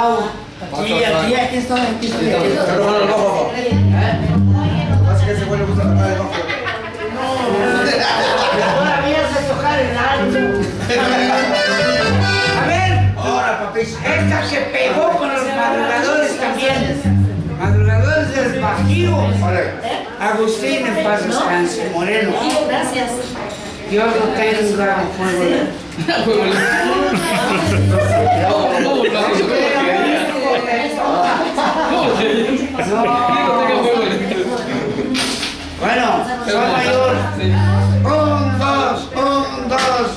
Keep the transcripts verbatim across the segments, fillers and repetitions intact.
Pau. Aquí, aquí, aquí estoy, aquí estoy. Pero bueno, el bajo. Así que ese güey le gusta tocar el bajo. Todavía sé tocar el alto. A ver, Ahora, papis. esta que pegó con los madrugadores también. Madrugadores del Bajío. Agustín, en paz descanse, Moreno. Gracias. Dios lo tenga, fuego lento. Bueno, sol mayor. Un, dos, un, dos.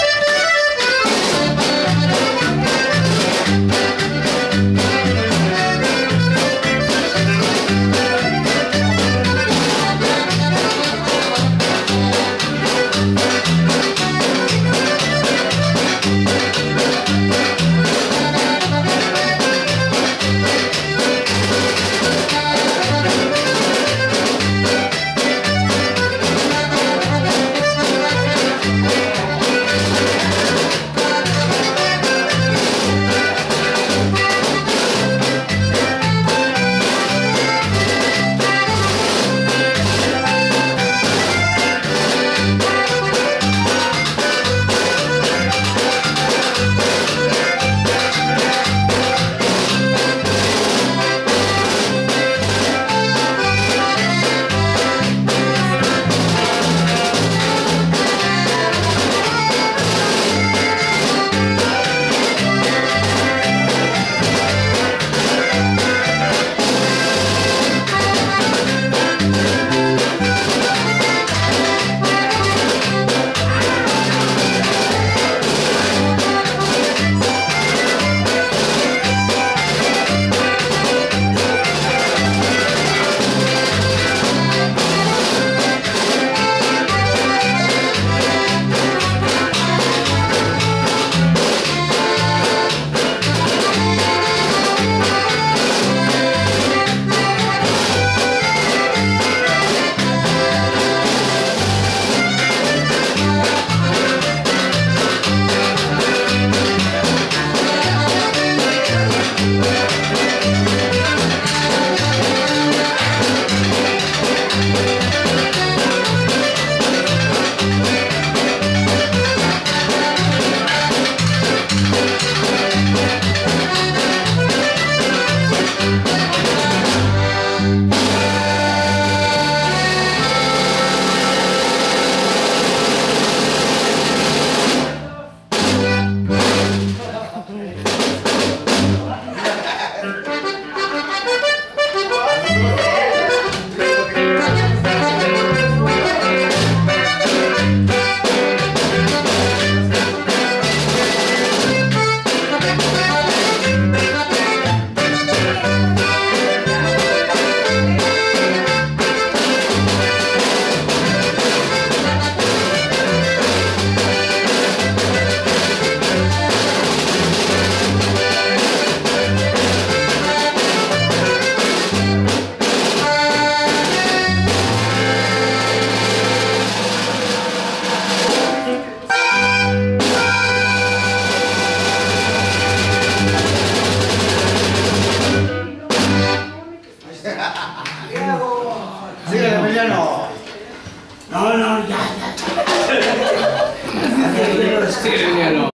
Síguele, Emiliano. No, no, ya, ya. Sí, Emiliano.